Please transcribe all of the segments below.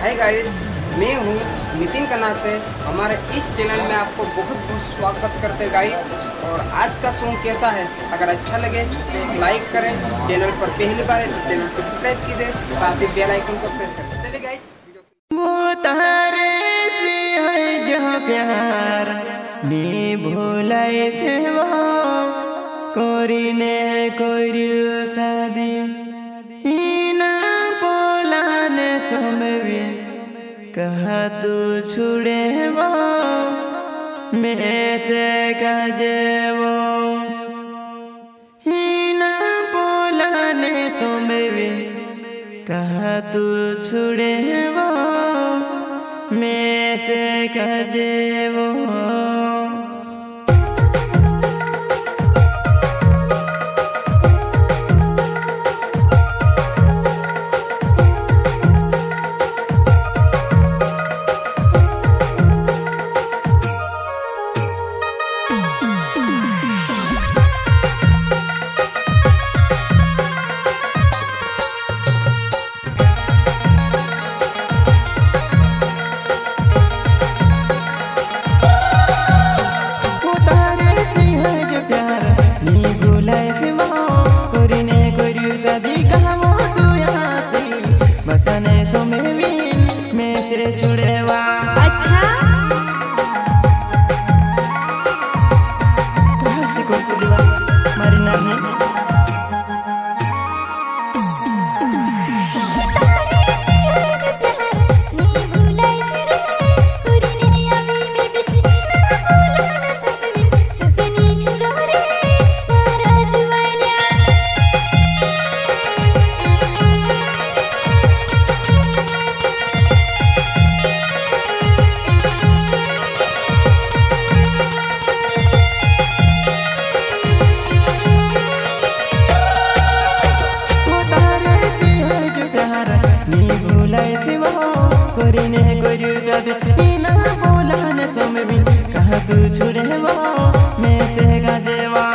Hi guys, मैं हूँ नितिन कन्ना से। हमारे इस चैनल में आपको बहुत बहुत स्वागत करते हैं गाइस। और आज का सॉन्ग कैसा है, अगर अच्छा लगे तो लाइक करें, चैनल पर पहली बार है तो चैनल को सब्सक्राइब कीजिए, साथ ही बेल आइकन को प्रेस करें। चलिए गाइस, वो तारे से है जहाँ प्यार नी भूलाए से वो कोरी ने कोरी शादी ना बोलाने समझे कहा तू छुड़े वो मैं से कहे वो ना बोलाने समझे कहा तू छुड़े वो मैं से कहे वो। कहा तू छुड़े वो मैं से गाजेवा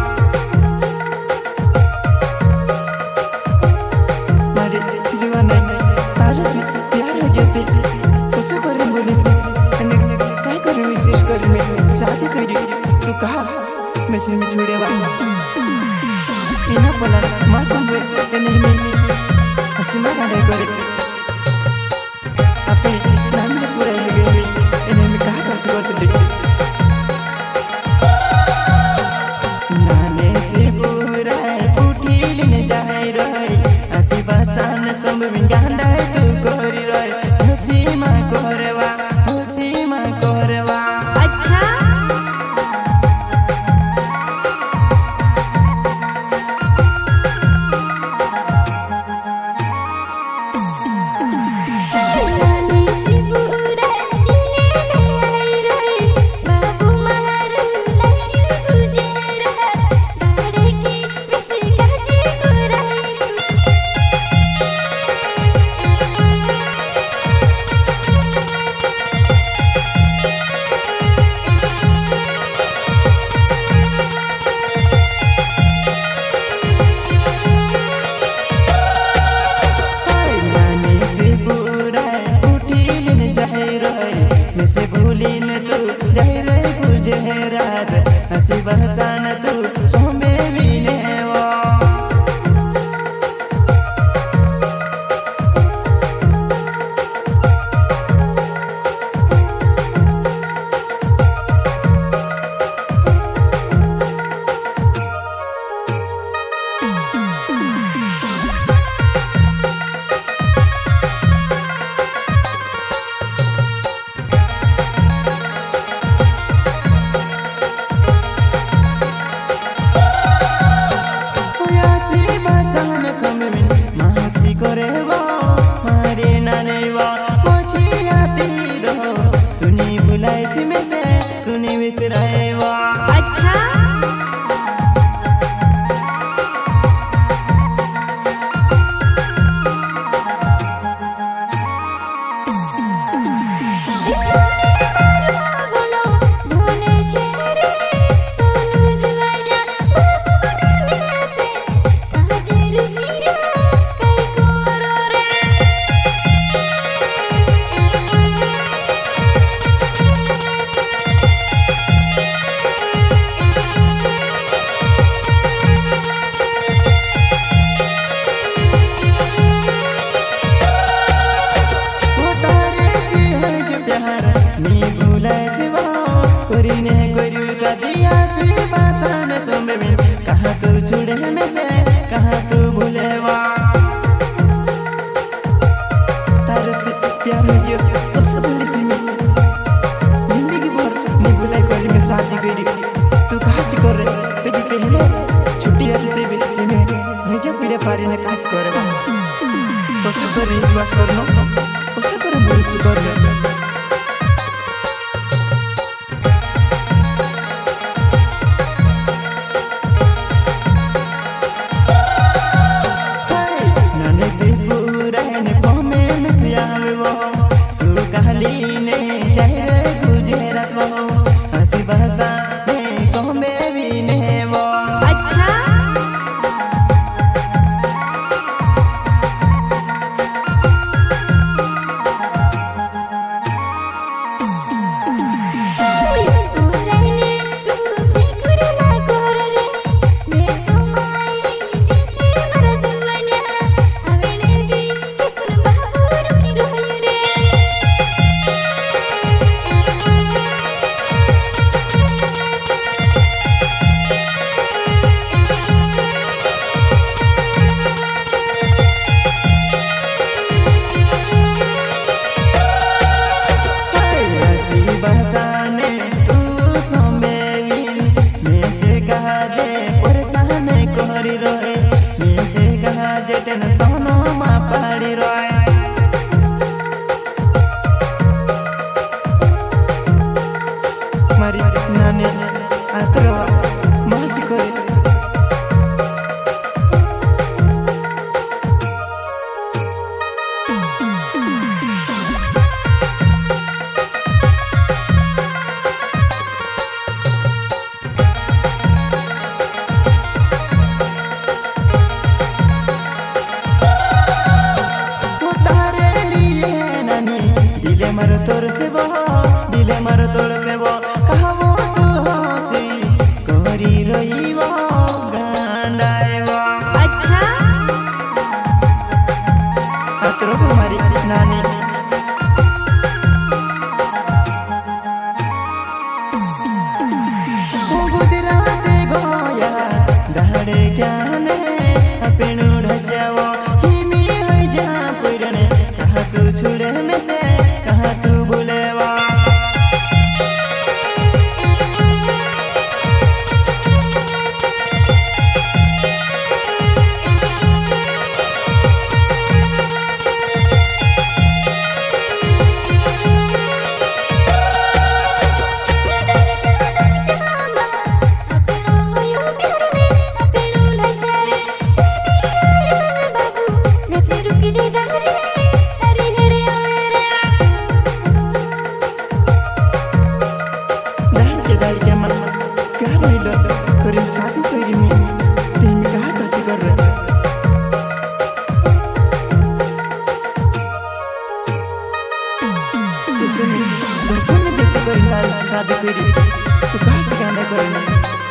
मारे जीवन तारे से प्यार हो जाते उसे करे बोले क्या करूं विशेष कर मैं शादी करी तू कहा मैं से में छुड़े वा इना बोला मां संग नहीं हसीमा गाने करे अपने नाम में पूरा लगे इन्हें में कहा कर सकते थे नाने से पूरा उठी लेने जाए रहे हसी बसान सोम में गांडा तू कोरी रहे हसी मां कोरवा अच्छा हसी बहसान तू सोमे विने वो अच्छा विश्वास करनो कसं करे बोलू कर शादी करी तो कहाँ से कहना करना